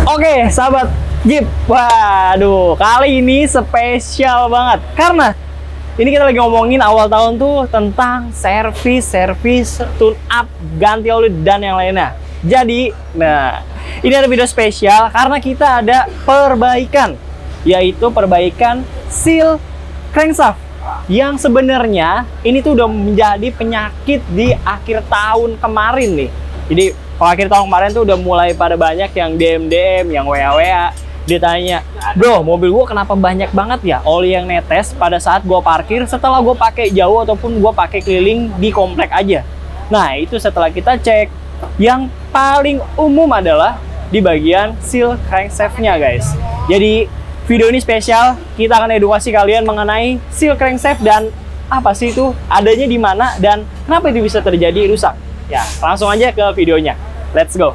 Oke, sahabat Jeep. Waduh, kali ini spesial banget. Karena ini kita lagi ngomongin awal tahun tuh tentang servis, tune up, ganti oli, dan yang lainnya. Jadi, nah, ini ada video spesial karena kita ada perbaikan. Yaitu perbaikan seal crankshaft. Yang sebenarnya ini tuh udah menjadi penyakit di akhir tahun kemarin nih. Jadi kalau akhir tahun kemarin tuh udah mulai pada banyak yang DM, yang WA, ditanya, bro, mobil gua kenapa banyak banget ya oli yang netes pada saat gua parkir setelah gua pakai jauh ataupun gua pakai keliling di komplek aja. Nah, itu setelah kita cek, yang paling umum adalah di bagian seal crankshaft-nya, guys. Jadi video ini spesial, kita akan edukasi kalian mengenai seal crankshaft dan apa sih itu, adanya di mana, dan kenapa itu bisa terjadi rusak. Ya, langsung aja ke videonya. Let's go.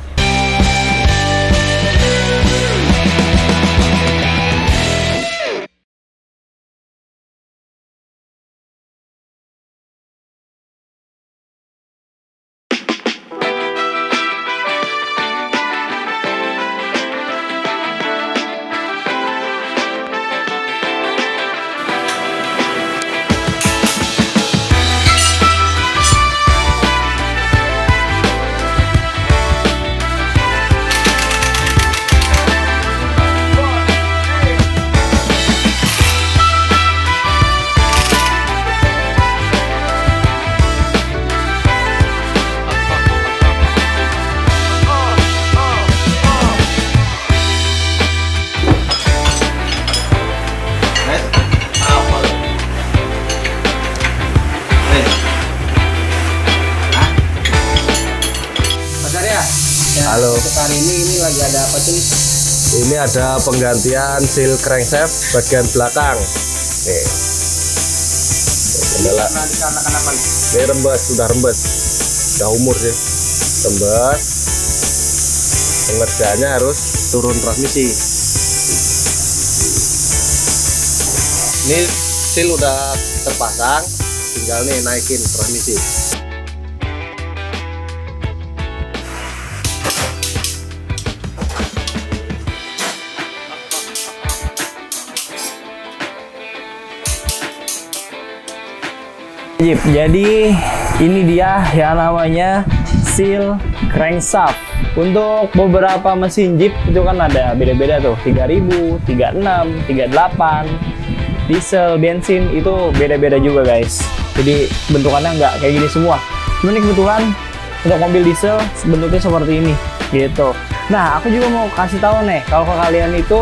Halo. Hari ini lagi ada apa sih? Ini ada penggantian seal crankshaft bagian belakang. Nih. Kendala. Ini rembes, sudah rembes. Sudah umur sih. Rembes. Pengerjaannya harus turun transmisi. Ini seal udah terpasang, tinggal nih naikin transmisi. Jeep, jadi ini dia yang namanya seal crankshaft. Untuk beberapa mesin Jeep itu kan ada beda-beda tuh, 3000, 36, 38, diesel, bensin itu beda-beda juga, guys. Jadi bentukannya nggak kayak gini semua. Cuman ini kebetulan untuk mobil diesel bentuknya seperti ini gitu. Nah, aku juga mau kasih tahu nih, kalau ke kalian itu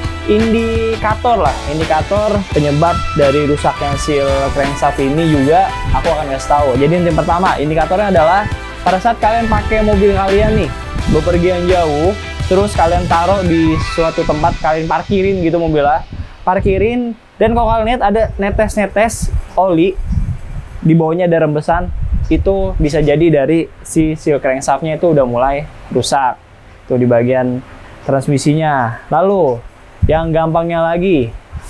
indikator penyebab dari rusaknya seal crankshaft ini juga aku akan kasih tahu. Jadi yang pertama, indikatornya adalah pada saat kalian pakai mobil kalian nih bepergian jauh, terus kalian taruh di suatu tempat, kalian parkirin gitu mobilnya, parkirin, dan kalau kalian lihat ada netes-netes oli di bawahnya, ada rembesan, itu bisa jadi dari si seal crankshaft-nya itu udah mulai rusak tuh di bagian transmisinya. Lalu yang gampangnya lagi,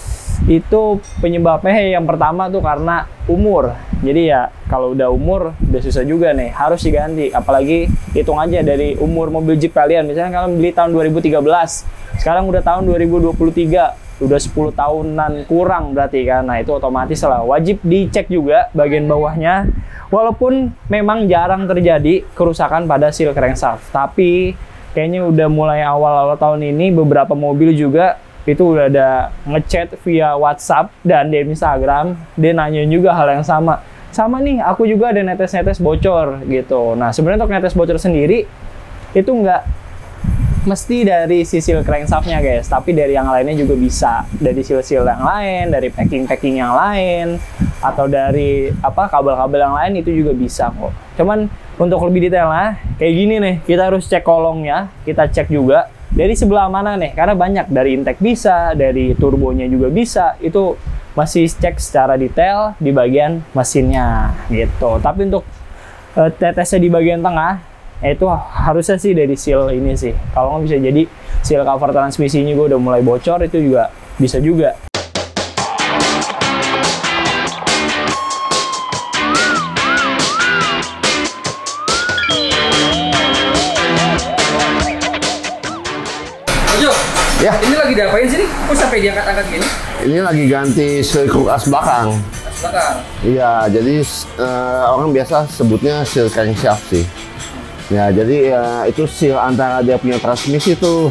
itu penyebabnya yang pertama tuh karena umur. Jadi ya kalau udah umur udah susah juga nih, harus diganti. Apalagi hitung aja dari umur mobil Jeep kalian. Misalnya kalian beli tahun 2013, sekarang udah tahun 2023, udah 10 tahunan kurang berarti kan. Nah, itu otomatis lah wajib dicek juga bagian bawahnya. Walaupun memang jarang terjadi kerusakan pada seal crankshaft, tapi kayaknya udah mulai awal-awal tahun ini beberapa mobil juga itu udah ada ngechat via WhatsApp dan di Instagram, dia nanya juga hal yang sama. Sama nih, aku juga ada netes-netes bocor gitu. Nah, sebenarnya untuk netes bocor sendiri itu nggak mesti dari si seal crankshaft-nya, guys, tapi dari yang lainnya juga bisa. Dari seal-seal yang lain, dari packing-packing yang lain, atau dari apa kabel-kabel yang lain itu juga bisa kok. Cuman untuk lebih detailnya kayak gini nih, kita harus cek kolongnya, kita cek juga dari sebelah mana nih, karena banyak dari intake bisa, dari turbonya juga bisa, itu masih cek secara detail di bagian mesinnya gitu. Tapi untuk tetesnya di bagian tengah, itu harusnya sih dari seal ini sih. Kalau nggak bisa jadi seal cover transmisinya gue udah mulai bocor, itu juga bisa juga. Ojo, Ya, ini lagi diapain sih nih? Kok sampai diangkat-angkat gini? ini lagi ganti seal as belakang. As belakang. Iya, jadi orang biasa sebutnya seal crankshaft sih. Ya, jadi itu seal antara dia punya transmisi tuh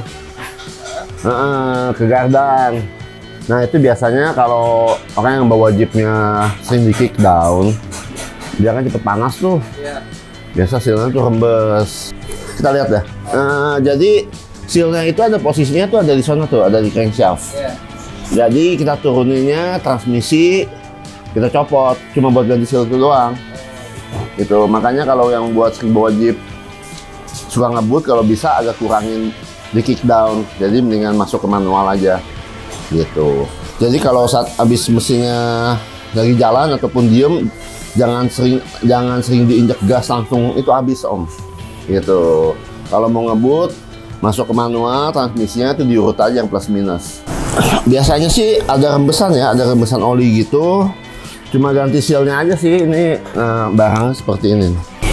ke gardan. Nah, itu biasanya kalau orang yang bawa jeepnya sering di kick down, dia kan cepet panas tuh. Iya. Biasa sealnya tuh rembes. Kita lihat ya. Jadi sealnya itu ada posisinya tuh ada di sana tuh, ada di crankshaft. Iya. Jadi kita turuninnya transmisi, kita copot, cuma buat ganti seal itu doang. Gitu. Makanya kalau yang buat sering bawa jeep suka ngebut, kalau bisa agak kurangin di kick down. Jadi mendingan masuk ke manual aja. Gitu. Jadi kalau saat habis mesinnya lagi jalan ataupun diem, jangan sering diinjak gas langsung itu habis om. Gitu. Kalau mau ngebut, masuk ke manual, transmisinya itu diurut aja yang plus minus. Biasanya sih ada rembesan ya, ada rembesan oli gitu. Cuma ganti sealnya aja sih. Ini barang seperti ini.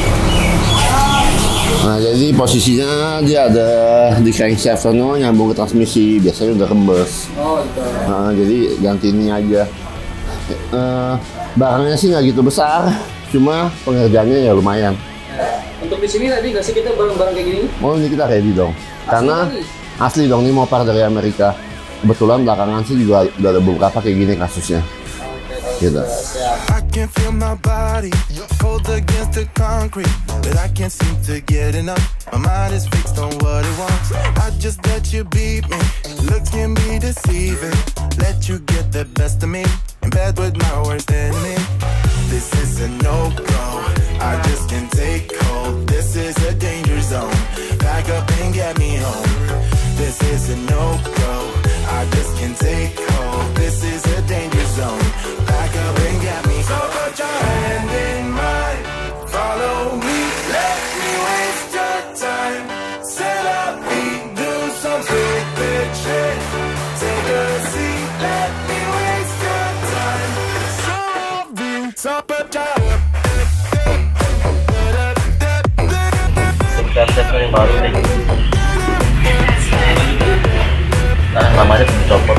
Nah, jadi posisinya dia ada di crankshaft sono nyambung ke transmisi, biasanya udah rembes. Oh, gitu. Nah, jadi ganti ini aja. Barangnya sih nggak gitu besar, cuma pengerjaannya ya lumayan. Untuk di sini tadi nggak sih kita barang-barang kayak gini? Oh, ini kita ready dong. Karena asli dong, ini mau par dari Amerika. Kebetulan belakangan sih juga udah ada beberapa kayak gini kasusnya. Gitu. I can feel my body cold against the concrete, but I can't seem to get enough. My mind is fixed on what it wants. I just let you beat me, look at me deceiving. Let you get the best of me, in bed with my worst enemy. This is a no-go, I just can't take hold. This is a danger zone, back up and get me home. This is a no-go, I just can't take hold. This is a danger zone, back up and get me. So put your hand in mine, follow me, let me waste your time. Set up, we do some stupid shit. Take a seat, let me waste your time. So put your set yang baru nih. Nah, namanya dicopot.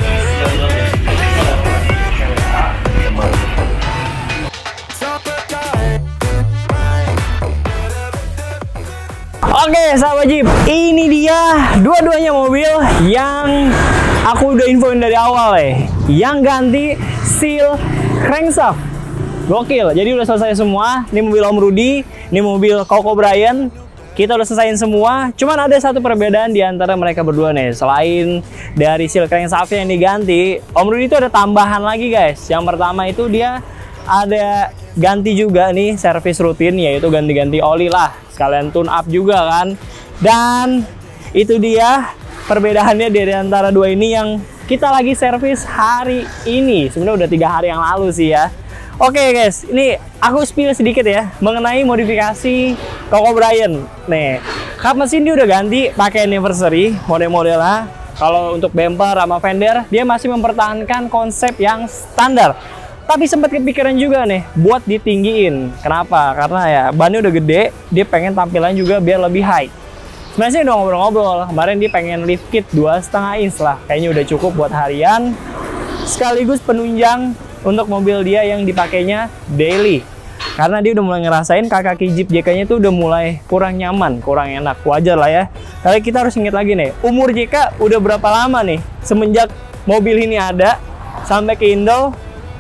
Oke, sahabat Jeep, ini dia dua-duanya mobil yang aku udah infoin dari awal yang ganti seal crankshaft. Gokil, jadi udah selesai semua. Ini mobil Om Rudy, ini mobil Koko Brian. Kita udah selesaiin semua. Cuman ada satu perbedaan di antara mereka berdua nih. Selain dari seal crankshaft yang diganti, Om Rudy itu ada tambahan lagi guys. Yang pertama itu dia ada ganti juga nih servis rutin, yaitu ganti-ganti oli lah. Sekalian tune up juga kan. Dan itu dia perbedaannya dari antara dua ini yang kita lagi servis hari ini. Sebenarnya udah 3 hari yang lalu sih ya. Oke guys, ini aku spill sedikit ya mengenai modifikasi Koko Brian. Nih, kap mesin dia udah ganti pakai anniversary model-modelnya. Kalau untuk bumper sama fender, dia masih mempertahankan konsep yang standar. Tapi sempat kepikiran juga nih buat ditinggiin. Kenapa? Karena ya bannya udah gede, dia pengen tampilan juga biar lebih high. Sebenarnya udah ngobrol-ngobrol, kemarin dia pengen lift kit 2,5 inch lah. Kayaknya udah cukup buat harian. Sekaligus penunjang untuk mobil dia yang dipakainya daily. Karena dia udah mulai ngerasain kaki Jeep JK-nya tuh udah mulai kurang nyaman, kurang enak. Wajar lah ya. Tapi kita harus ingat lagi nih, umur JK udah berapa lama nih semenjak mobil ini ada sampai ke Indo.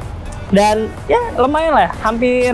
Dan ya lumayan lah, hampir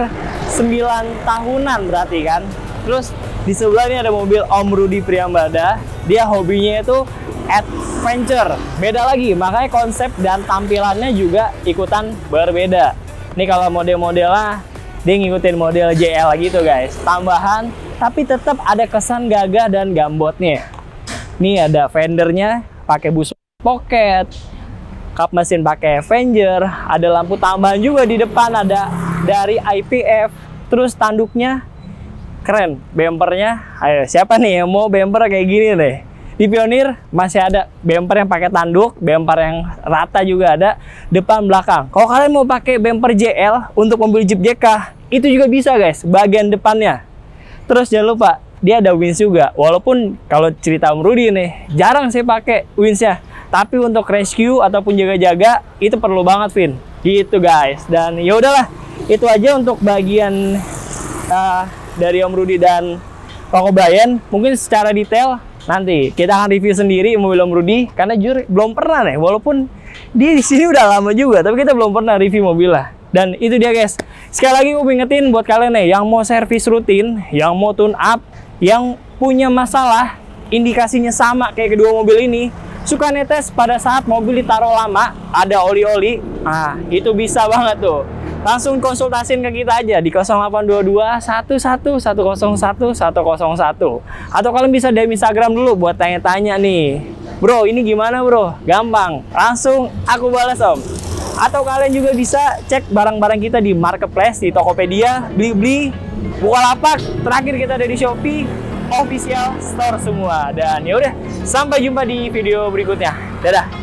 9 tahunan berarti kan. Terus di sebelah ini ada mobil Om Rudy Priambada. Dia hobinya itu adventure, beda lagi, makanya konsep dan tampilannya juga ikutan berbeda. Ini kalau model-modelnya dia ngikutin model JL gitu guys, tambahan tapi tetap ada kesan gagah dan gambotnya. Ini ada fendernya pakai busuk pocket, kap mesin pakai Avenger, ada lampu tambahan juga di depan, ada dari IPF, terus tanduknya keren, bumpernya. Ayo siapa nih yang mau bumper kayak gini deh? Di Pioneer masih ada bumper yang pakai tanduk, bumper yang rata juga ada, depan belakang. Kalau kalian mau pakai bumper JL untuk mobil Jeep JK, itu juga bisa guys, bagian depannya. Terus jangan lupa dia ada winch juga. Walaupun kalau cerita Om Rudy nih, jarang saya pakai winchnya. Tapi untuk rescue ataupun jaga-jaga itu perlu banget, Vin. Gitu guys. Dan ya udahlah, itu aja untuk bagian dari Om Rudy dan Koko Brian. Mungkin secara detail nanti kita akan review sendiri mobil Om Rudy, karena jujur belum pernah nih. Walaupun dia di sini udah lama juga, tapi kita belum pernah review mobil lah. Dan itu dia guys. Sekali lagi gue ingetin buat kalian nih yang mau servis rutin, yang mau tune up, yang punya masalah indikasinya sama kayak kedua mobil ini, suka netes pada saat mobil ditaruh lama, ada oli-oli, nah itu bisa banget tuh. Langsung konsultasin ke kita aja di 0822 11 101 101. Atau kalian bisa DM Instagram dulu buat tanya-tanya nih. Bro, ini gimana bro? Gampang, langsung aku balas om. Atau kalian juga bisa cek barang-barang kita di Marketplace, di Tokopedia, Blibli, Bukalapak. Terakhir kita ada di Shopee, official store semua. Dan yaudah, sampai jumpa di video berikutnya. Dadah.